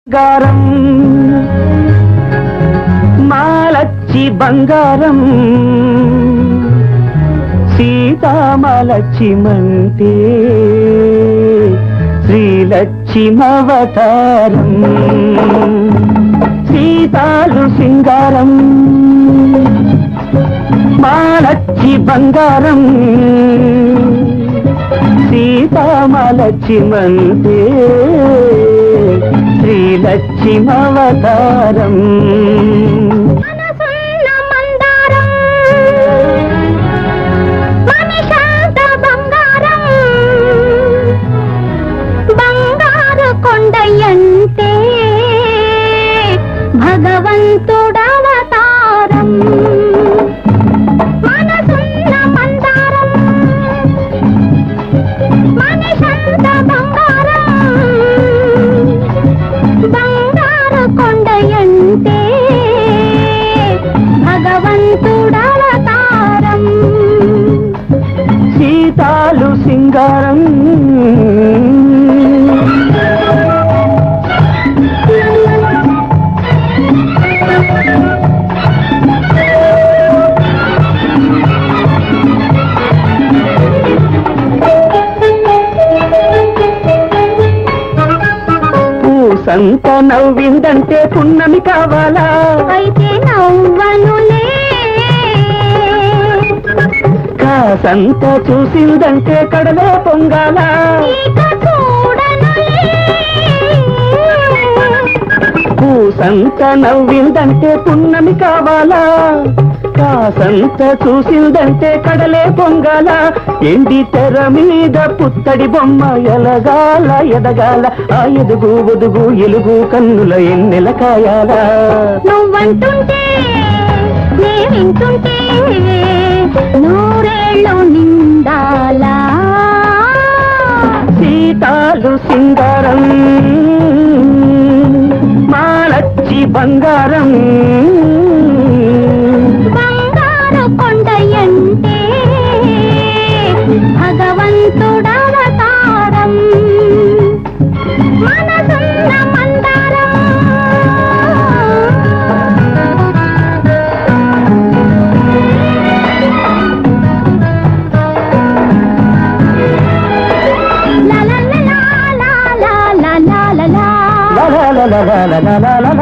గారం మాలచ్చి బంగారం సీతామలక్ష్మంటే శ్రీలక్ష్మవతారం సీతాలు సింగారం మాలచ్చి బంగారం సీతామలక్ష్మంటే శ్రీలక్ష్మవతారం కొండయంటే భగవంతుడవతారం మనసున్న మందారం మనిషంత బంగారం బంగారు కొండయంటే భగవంతుడవతారం సీతాలు సింగారం సంత నవ్విందంటే పున్నమి కావాలా అయితే నవ్వనులే కాసంత చూసిందంటే కడలే పొంగాలా పూసంత నవ్విందంటే పున్నమి కావాలా కాసంత చూసిందంటే కడలే పొంగాల ఎండి తెర మీద పుత్తడి బొమ్మ ఎలగాల ఎదగాల ఆ ఎదుగు ఒదుగు ఎలుగు కన్నుల ఎన్నెల కాయాల నువ్వంటుంటే నే వింటుంటే నూరేళ్ళు నిండాలా సీతాలు సింగారం మాలచ్చి బంగారం కొండయంటే భగవంతుడవతారం మనసున్న మందారం లా లా లా లా లా లా లా లా లా లా లా లా లా లా లా